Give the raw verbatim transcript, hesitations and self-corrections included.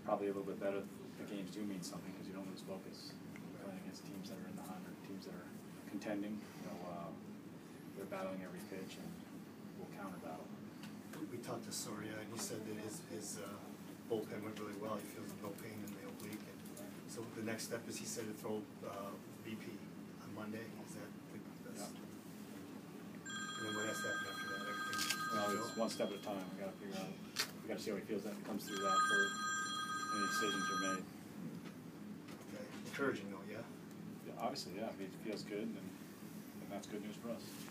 probably a little bit better. The games do mean something because you don't lose focus. You're playing against teams that are in the hunt or teams that are contending. You know, uh, they're battling every pitch and we'll counter battle. We talked to Soria and he said that his, his uh, bullpen went really well. He feels no pain in the oblique. And so the next step is he said to throw uh, B P on Monday. Is that the best? Yeah. And then what has to happen after that? Everything. Well, it's one step at a time. We got to figure out. We got to see how he feels that comes through that for any decisions are made. Okay. Encouraging though, yeah. Yeah, obviously, yeah. If he feels good, then, then that's good news for us.